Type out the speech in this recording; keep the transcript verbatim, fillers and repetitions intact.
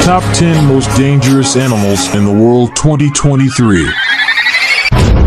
Top ten Most Dangerous Animals in the World twenty twenty-three.